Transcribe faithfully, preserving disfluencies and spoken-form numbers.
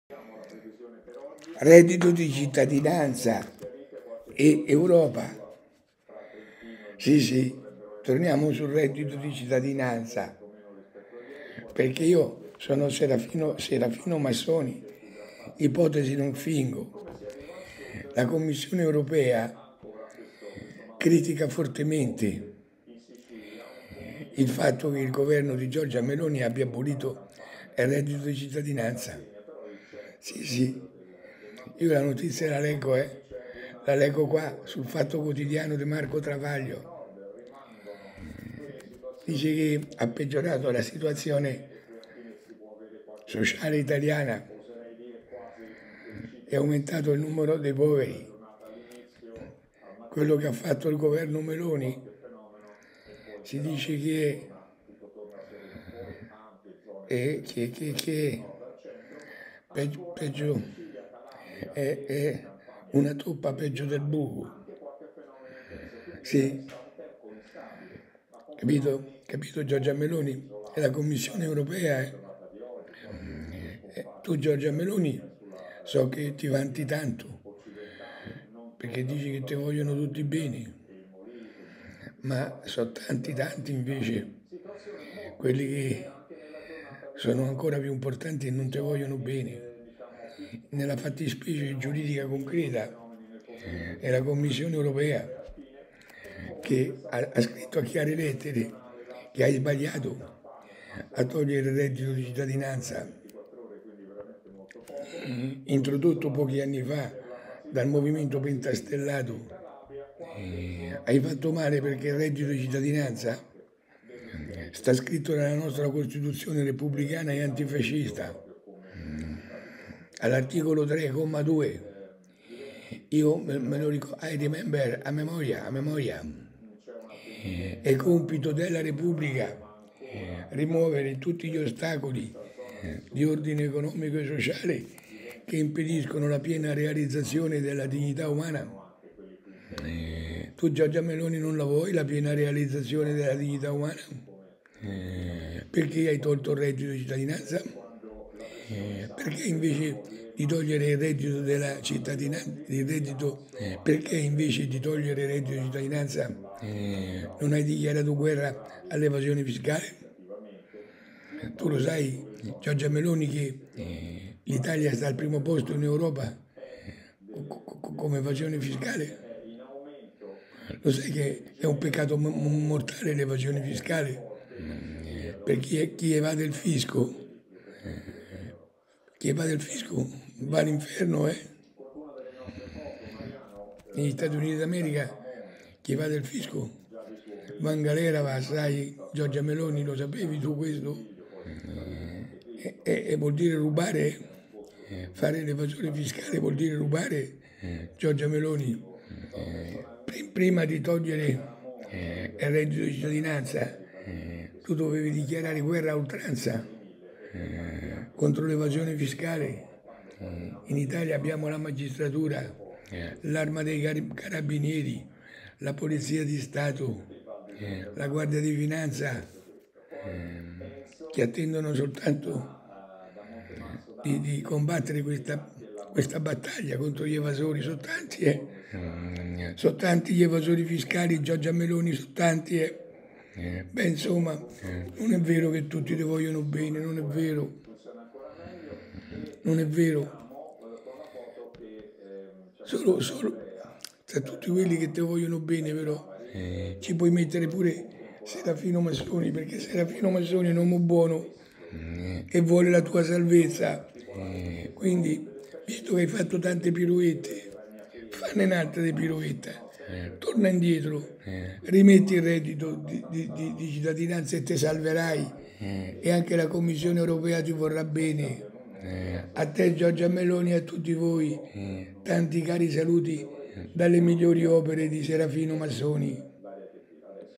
Reddito di cittadinanza e Europa. Sì, sì, torniamo sul reddito di cittadinanza, perché io sono Serafino, Serafino Massoni, ipotesi non fingo. La Commissione europea critica fortemente il fatto che il governo di Giorgia Meloni abbia abolito il reddito di cittadinanza. Sì, sì, io la notizia la leggo, eh. La leggo qua sul Fatto Quotidiano di Marco Travaglio. Dice che ha peggiorato la situazione sociale italiana, è aumentato il numero dei poveri. Quello che ha fatto il governo Meloni si dice che è, che, che, che peggio, peggio è, è una toppa peggio del buco. Sì, capito? Capito Giorgia Meloni? È la Commissione europea. Eh? Eh, tu Giorgia Meloni so che ti vanti tanto, perché dici che ti vogliono tutti bene, ma so tanti tanti invece quelli che sono ancora più importanti e non ti vogliono bene. Nella fattispecie giuridica concreta è la Commissione europea che ha, ha scritto a chiare lettere che hai sbagliato a togliere il reddito di cittadinanza introdotto pochi anni fa dal movimento pentastellato. Hai fatto male perché il reddito di cittadinanza sta scritto nella nostra Costituzione repubblicana e antifascista, all'articolo tre, comma due. Io me lo ricordo, I remember, a memoria, a memoria. È compito della Repubblica rimuovere tutti gli ostacoli di ordine economico e sociale che impediscono la piena realizzazione della dignità umana. Tu Giorgia Meloni non la vuoi la piena realizzazione della dignità umana? Perché hai tolto il reddito di cittadinanza? Perché invece di togliere il reddito della cittadinanza, il reddito, perché invece di togliere il reddito di cittadinanza non hai dichiarato guerra all'evasione fiscale? Tu lo sai, Giorgia Meloni, che l'Italia sta al primo posto in Europa come evasione fiscale? Lo sai che è un peccato mortale l'evasione fiscale? Per chi, chi evade il fisco, chi evade il fisco va all'inferno, eh? Negli Stati Uniti d'America chi evade il fisco va in galera, va, sai, Giorgia Meloni, lo sapevi tu questo? E, e, e vuol dire rubare? Fare l'evasione fiscale vuol dire rubare, Giorgia Meloni? Prima di togliere il reddito di cittadinanza, tu dovevi dichiarare guerra a oltranza contro l'evasione fiscale. In Italia abbiamo la magistratura, l'arma dei carabinieri, la polizia di Stato, la Guardia di Finanza, che attendono soltanto di, di combattere questa, questa battaglia contro gli evasori. Sono tanti, eh? Sono tanti gli evasori fiscali, Giorgia Meloni, sono tanti, eh? Beh, insomma, non è vero che tutti ti vogliono bene, non è vero. Non è vero. Solo, solo tra tutti quelli che ti vogliono bene, però, ci puoi mettere pure Serafino Massoni, perché Serafino Massoni è un uomo buono e vuole la tua salvezza. Quindi, visto che hai fatto tante pirouette, fanne un'altra di pirouetta, torna indietro, rimetti il reddito di, di, di, di cittadinanza e te salverai, e anche la Commissione europea ti vorrà bene. A te Giorgia Meloni e a tutti voi tanti cari saluti dalle migliori opere di Serafino Massoni.